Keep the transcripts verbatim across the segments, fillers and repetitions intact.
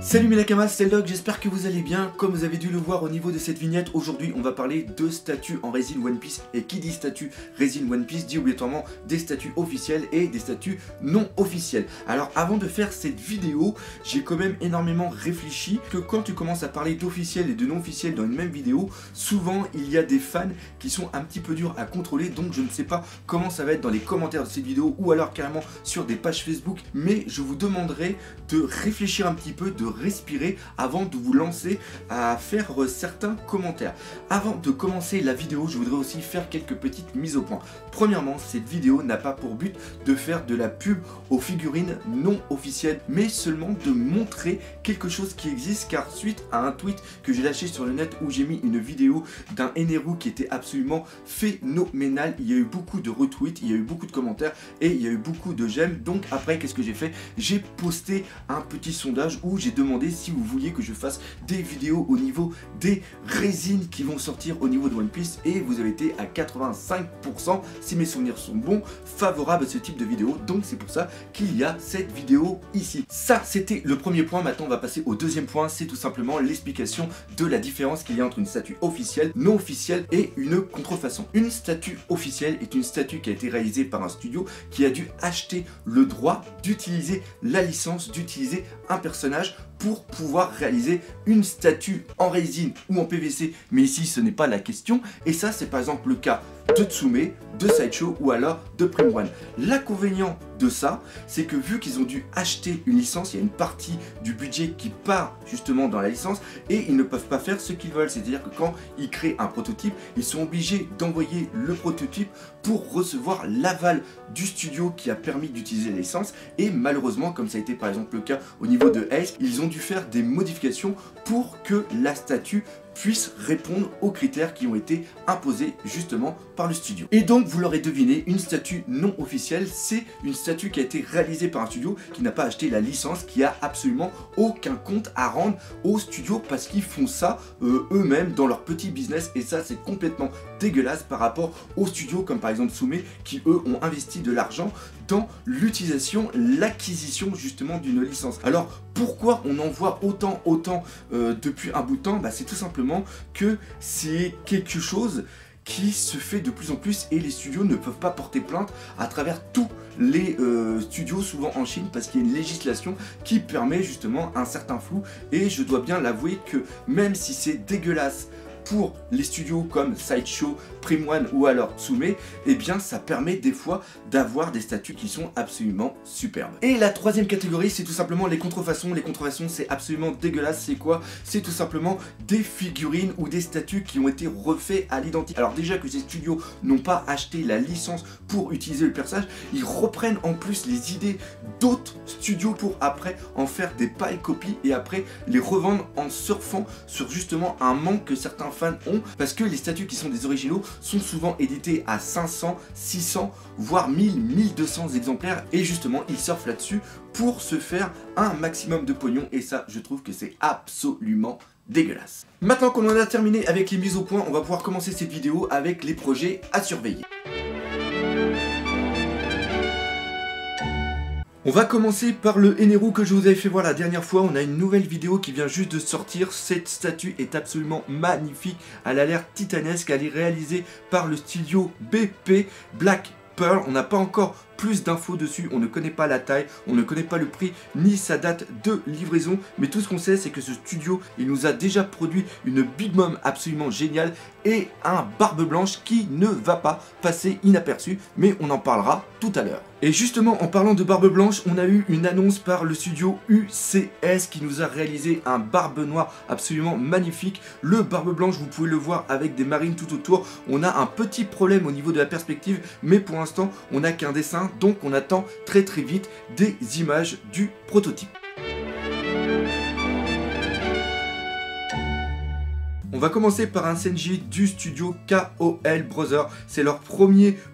Salut mes nakamas, c'est Log, j'espère que vous allez bien. Comme vous avez dû le voir au niveau de cette vignette, aujourd'hui on va parler de statues en résine One Piece. Et qui dit statue résine One Piece dit obligatoirement des statues officielles et des statues non officielles. Alors avant de faire cette vidéo, j'ai quand même énormément réfléchi que quand tu commences à parler d'officiel et de non officiel dans une même vidéo, souvent il y a des fans qui sont un petit peu durs à contrôler. Donc je ne sais pas comment ça va être dans les commentaires de cette vidéo ou alors carrément sur des pages Facebook. Mais je vous demanderai de réfléchir un petit peu, de respirer avant de vous lancer à faire certains commentaires. Avant de commencer la vidéo, je voudrais aussi faire quelques petites mises au point. Premièrement, cette vidéo n'a pas pour but de faire de la pub aux figurines non officielles, mais seulement de montrer quelque chose qui existe, car suite à un tweet que j'ai lâché sur le net où j'ai mis une vidéo d'un Eneru qui était absolument phénoménal, il y a eu beaucoup de retweets, il y a eu beaucoup de commentaires et il y a eu beaucoup de j'aime. Donc après, qu'est-ce que j'ai fait? J'ai posté un petit sondage où j'ai demandé si vous vouliez que je fasse des vidéos au niveau des résines qui vont sortir au niveau de One Piece, et vous avez été à quatre-vingt-cinq pour cent, si mes souvenirs sont bons, favorables à ce type de vidéo. Donc c'est pour ça qu'il y a cette vidéo ici. Ça c'était le premier point. Maintenant on va passer au deuxième point, c'est tout simplement l'explication de la différence qu'il y a entre une statue officielle, non officielle et une contrefaçon. Une statue officielle est une statue qui a été réalisée par un studio qui a dû acheter le droit d'utiliser la licence, d'utiliser un personnage pour pouvoir réaliser une statue en résine ou en P V C, mais ici ce n'est pas la question. Et ça c'est par exemple le cas de Tsume, de Sideshow ou alors de Prime One. L'inconvénient de ça, c'est que vu qu'ils ont dû acheter une licence, il y a une partie du budget qui part justement dans la licence et ils ne peuvent pas faire ce qu'ils veulent. C'est-à-dire que quand ils créent un prototype, ils sont obligés d'envoyer le prototype pour recevoir l'aval du studio qui a permis d'utiliser la licence. Et malheureusement, comme ça a été par exemple le cas au niveau de Ace, ils ont dû faire des modifications pour que la statue puisse répondre aux critères qui ont été imposés justement par le studio. Et donc vous l'aurez deviné, une statue non officielle, c'est une statue qui a été réalisée par un studio qui n'a pas acheté la licence, qui a absolument aucun compte à rendre au studio parce qu'ils font ça euh, eux-mêmes dans leur petit business, et ça c'est complètement dégueulasse par rapport aux studios comme par exemple Tsume qui eux ont investi de l'argent dans l'utilisation, l'acquisition justement d'une licence. Alors pourquoi on en voit autant autant euh, depuis un bout de temps? Bah, c'est tout simplement que c'est quelque chose qui se fait de plus en plus et les studios ne peuvent pas porter plainte à travers tous les euh, studios, souvent en Chine, parce qu'il y a une législation qui permet justement un certain flou. Et je dois bien l'avouer que même si c'est dégueulasse pour les studios comme Sideshow, Prime One ou alors Tsume, eh bien ça permet des fois d'avoir des statues qui sont absolument superbes. Et la troisième catégorie, c'est tout simplement les contrefaçons. Les contrefaçons, c'est absolument dégueulasse. C'est quoi? C'est tout simplement des figurines ou des statues qui ont été refaits à l'identique. Alors déjà que ces studios n'ont pas acheté la licence pour utiliser le personnage, ils reprennent en plus les idées d'autres studios pour après en faire des pâles copies et après les revendre en surfant sur justement un manque que certains fans ont, parce que les statues qui sont des originaux sont souvent édités à cinq cents, six cents, voire mille, mille deux cents exemplaires, et justement ils surfent là-dessus pour se faire un maximum de pognon, et ça je trouve que c'est absolument dégueulasse. Maintenant qu'on en a terminé avec les mises au point, on va pouvoir commencer cette vidéo avec les projets à surveiller. On va commencer par le Eneru que je vous avais fait voir la dernière fois. On a une nouvelle vidéo qui vient juste de sortir. Cette statue est absolument magnifique. Elle a l'air titanesque. Elle est réalisée par le studio B P, Black Pearl. On n'a pas encore plus d'infos dessus, on ne connaît pas la taille, on ne connaît pas le prix ni sa date de livraison, mais tout ce qu'on sait c'est que ce studio il nous a déjà produit une Big Mom absolument géniale et un Barbe Blanche qui ne va pas passer inaperçu, mais on en parlera tout à l'heure. Et justement en parlant de Barbe Blanche, on a eu une annonce par le studio U C S qui nous a réalisé un Barbe Noire absolument magnifique. Le Barbe Blanche, vous pouvez le voir avec des marines tout autour. On a un petit problème au niveau de la perspective, mais pour l'instant on n'a qu'un dessin. Donc on attend très très vite des images du prototype. On va commencer par un Senji du studio K O L Brothers. C'est leur premier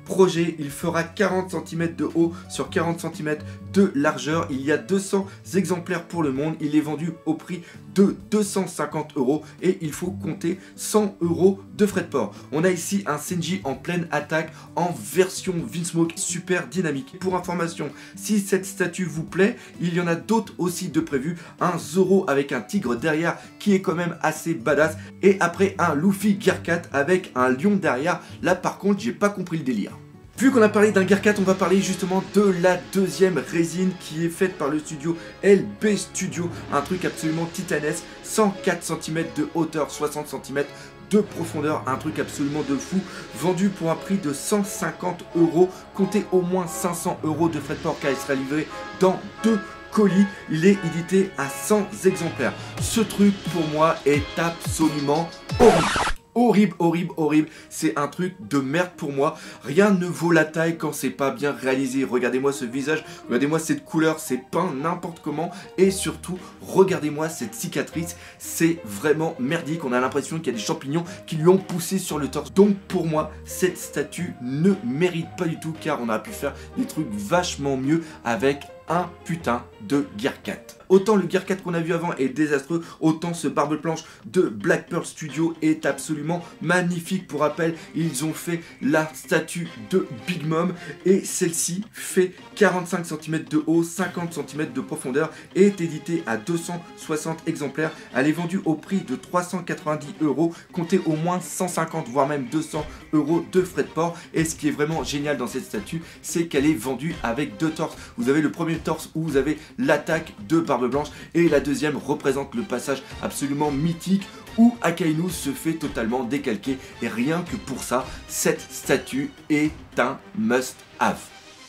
projet. Il fera quarante centimètres de haut sur quarante centimètres de largeur. Il y a deux cents exemplaires pour le monde. Il est vendu au prix de deux cent cinquante euros et il faut compter cent euros de frais de port. On a ici un Senji en pleine attaque en version Vinsmoke super dynamique. Pour information, si cette statue vous plaît, il y en a d'autres aussi de prévus. Un Zoro avec un tigre derrière qui est quand même assez badass et après un Luffy Gear quatre avec un lion derrière. Là par contre j'ai pas compris le délire. Vu qu'on a parlé d'un Gear quatre, on va parler justement de la deuxième résine qui est faite par le studio L B Studio. Un truc absolument titanesque, cent quatre centimètres de hauteur, soixante centimètres de profondeur, un truc absolument de fou, vendu pour un prix de cent cinquante euros. Comptez au moins cinq cents euros de frais de port car il sera livré dans deux colis. Il est édité à cent exemplaires. Ce truc pour moi est absolument horrible. Horrible, horrible, horrible, c'est un truc de merde pour moi. Rien ne vaut la taille quand c'est pas bien réalisé. Regardez-moi ce visage, regardez-moi cette couleur, c'est peint n'importe comment. Et surtout, regardez-moi cette cicatrice, c'est vraiment merdique. On a l'impression qu'il y a des champignons qui lui ont poussé sur le torse. Donc pour moi, cette statue ne mérite pas du tout car on a pu faire des trucs vachement mieux avec un putain de Gear quatre. Autant le Gear quatre qu'on a vu avant est désastreux, autant ce barbe planche de Black Pearl Studio est absolument magnifique. Pour rappel, ils ont fait la statue de Big Mom et celle-ci fait quarante-cinq centimètres de haut, cinquante centimètres de profondeur et est éditée à deux cent soixante exemplaires. Elle est vendue au prix de trois cent quatre-vingt-dix euros, comptez au moins cent cinquante voire même deux cents euros de frais de port. Et ce qui est vraiment génial dans cette statue, c'est qu'elle est vendue avec deux torses. Vous avez le premier torse où vous avez l'attaque de Barbe Blanche et la deuxième représente le passage absolument mythique où Akainu se fait totalement décalquer et rien que pour ça, cette statue est un must-have.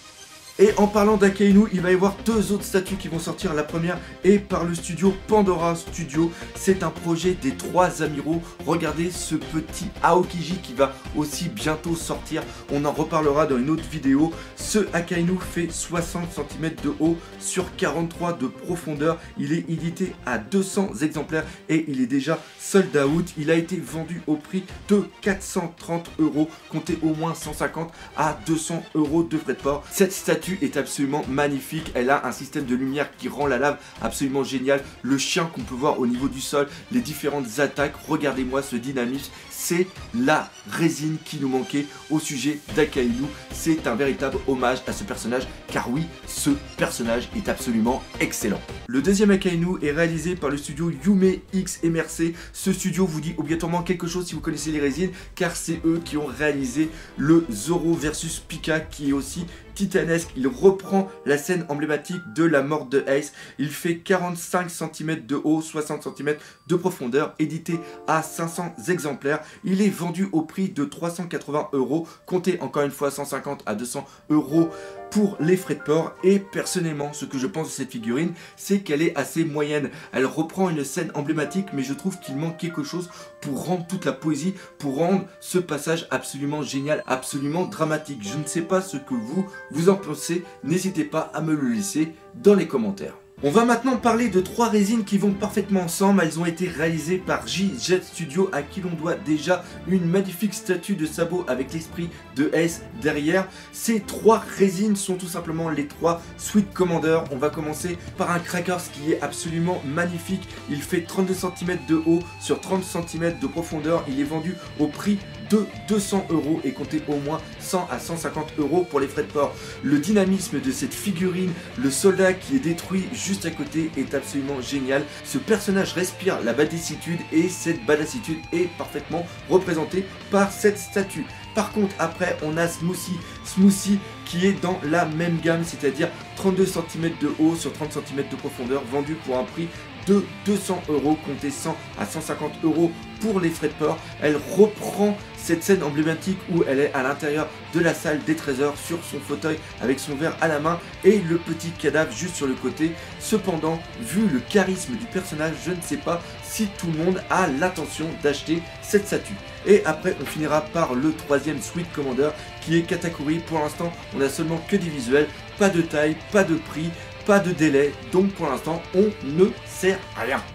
Et en parlant d'Akainu, il va y avoir deux autres statues qui vont sortir. La première est par le studio Pandora Studio. C'est un projet des trois amiraux. Regardez ce petit Aokiji qui va aussi bientôt sortir. On en reparlera dans une autre vidéo. Ce Akainu fait soixante centimètres de haut sur quarante-trois de profondeur. Il est édité à deux cents exemplaires et il est déjà sold out. Il a été vendu au prix de quatre cent trente euros. Comptez au moins cent cinquante à deux cents euros de frais de port. Cette statue est absolument magnifique. Elle a un système de lumière qui rend la lave absolument génial. Le chien qu'on peut voir au niveau du sol, les différentes attaques, regardez-moi ce dynamisme. C'est la résine qui nous manquait au sujet d'Akainu. C'est un véritable hommage à ce personnage car oui, ce personnage est absolument excellent. Le deuxième Akainu est réalisé par le studio Yume X M R C. Ce studio vous dit obligatoirement quelque chose si vous connaissez les résines car c'est eux qui ont réalisé le Zoro versus Pika qui est aussi titanesque. Il reprend la scène emblématique de la mort de Ace. Il fait quarante-cinq centimètres de haut, soixante centimètres de profondeur, édité à cinq cents exemplaires. Il est vendu au prix de trois cent quatre-vingts euros. Comptez encore une fois cent cinquante à deux cents euros pour les frais de port. Et personnellement, ce que je pense de cette figurine, c'est qu'elle est assez moyenne. Elle reprend une scène emblématique, mais je trouve qu'il manque quelque chose pour rendre toute la poésie, pour rendre ce passage absolument génial, absolument dramatique. Je ne sais pas ce que vous, vous en pensez. N'hésitez pas à me le laisser dans les commentaires. On va maintenant parler de trois résines qui vont parfaitement ensemble. Elles ont été réalisées par J-Jet Studio à qui l'on doit déjà une magnifique statue de sabot avec l'esprit de Ace derrière. Ces trois résines sont tout simplement les trois Sweet Commander. On va commencer par un Crackers qui est absolument magnifique. Il fait trente-deux centimètres de haut sur trente centimètres de profondeur. Il est vendu au prix de deux cents euros et comptez au moins cent à cent cinquante euros pour les frais de port. Le dynamisme de cette figurine, le soldat qui est détruit juste à côté est absolument génial. Ce personnage respire la badassitude et cette badassitude est parfaitement représentée par cette statue. Par contre après on a Smoothie, Smoothie qui est dans la même gamme, c'est-à-dire trente-deux centimètres de haut sur trente centimètres de profondeur, vendu pour un prix de deux cents euros, comptez cent à cent cinquante euros pour les frais de port. Elle reprend cette scène emblématique où elle est à l'intérieur de la salle des trésors sur son fauteuil avec son verre à la main et le petit cadavre juste sur le côté. Cependant, vu le charisme du personnage, je ne sais pas si tout le monde a l'intention d'acheter cette statue. Et après on finira par le troisième Sweet Commander qui est Katakuri. Pour l'instant on a seulement que des visuels, pas de taille, pas de prix, pas de délai, donc pour l'instant on ne sait rien.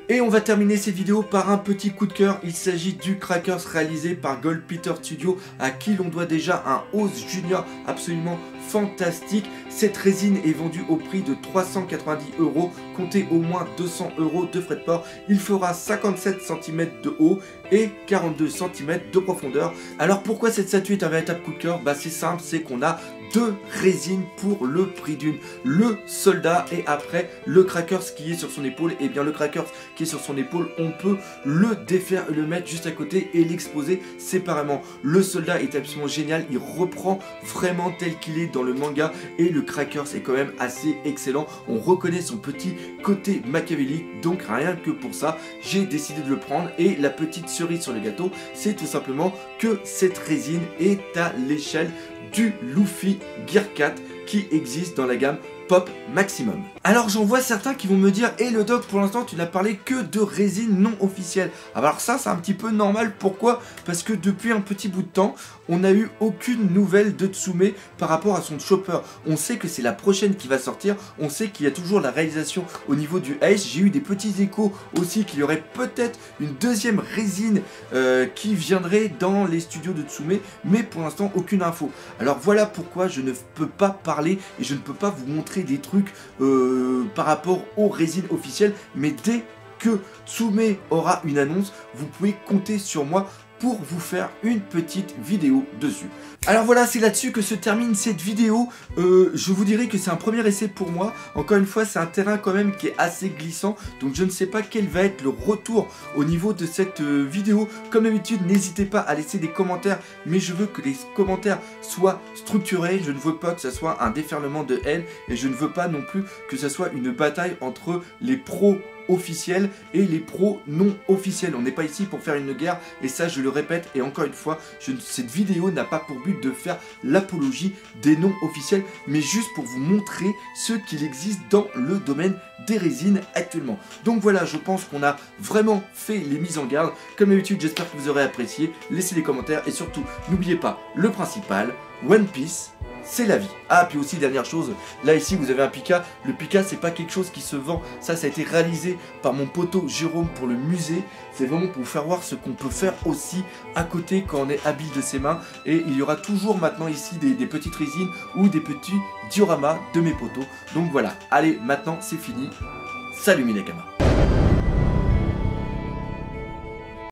Et on va terminer cette vidéo par un petit coup de cœur. Il s'agit du Crackers réalisé par Gold Peter Studio, à qui l'on doit déjà un Oz Junior absolument fantastique. Cette résine est vendue au prix de trois cent quatre-vingt-dix euros, comptez au moins deux cents euros de frais de port. Il fera cinquante-sept centimètres de haut et quarante-deux centimètres de profondeur. Alors pourquoi cette statue est un véritable coup de cœur? Bah c'est simple, c'est qu'on a deux résines pour le prix d'une. Le soldat et après le Crackers qui est sur son épaule. Et bien le Crackers qui est sur son épaule, on peut le défaire et le mettre juste à côté et l'exposer séparément. Le soldat est absolument génial, il reprend vraiment tel qu'il est dans le manga et le Crackers est quand même assez excellent. On reconnaît son petit côté machiavélique, donc rien que pour ça j'ai décidé de le prendre. Et la petite cerise sur le gâteau, c'est tout simplement que cette résine est à l'échelle du Luffy Gear quatre qui existe dans la gamme Pop Maximum. Alors j'en vois certains qui vont me dire « Et le doc, pour l'instant tu n'as parlé que de résine non officielle ». Alors ça c'est un petit peu normal, pourquoi? Parce que depuis un petit bout de temps, on n'a eu aucune nouvelle de Tsume par rapport à son chopper. On sait que c'est la prochaine qui va sortir, on sait qu'il y a toujours la réalisation au niveau du Ace. J'ai eu des petits échos aussi qu'il y aurait peut-être une deuxième résine euh, qui viendrait dans les studios de Tsume, mais pour l'instant aucune info. Alors voilà pourquoi je ne peux pas parler et je ne peux pas vous montrer des trucs euh, par rapport aux résines officielles, mais dès que Tsume aura une annonce, vous pouvez compter sur moi pour vous faire une petite vidéo dessus. Alors voilà, c'est là-dessus que se termine cette vidéo. Euh, je vous dirais que c'est un premier essai pour moi. Encore une fois, c'est un terrain quand même qui est assez glissant. Donc je ne sais pas quel va être le retour au niveau de cette euh, vidéo. Comme d'habitude, n'hésitez pas à laisser des commentaires. Mais je veux que les commentaires soient structurés. Je ne veux pas que ce soit un déferlement de haine. Et je ne veux pas non plus que ce soit une bataille entre les pros officiels et les pros non officiels. On n'est pas ici pour faire une guerre et ça je le répète et encore une fois, je, cette vidéo n'a pas pour but de faire l'apologie des non officiels mais juste pour vous montrer ce qu'il existe dans le domaine des résines actuellement. Donc voilà, je pense qu'on a vraiment fait les mises en garde. Comme d'habitude, j'espère que vous aurez apprécié. Laissez des commentaires et surtout n'oubliez pas le principal, One Piece c'est la vie. Ah, puis aussi dernière chose, là ici vous avez un Pika. Le Pika c'est pas quelque chose qui se vend, ça ça a été réalisé par mon poteau Jérôme pour le musée. C'est vraiment pour vous faire voir ce qu'on peut faire aussi à côté quand on est habile de ses mains. Et il y aura toujours maintenant ici des, des petites résines ou des petits dioramas de mes poteaux. Donc voilà, allez maintenant c'est fini, salut Minakama.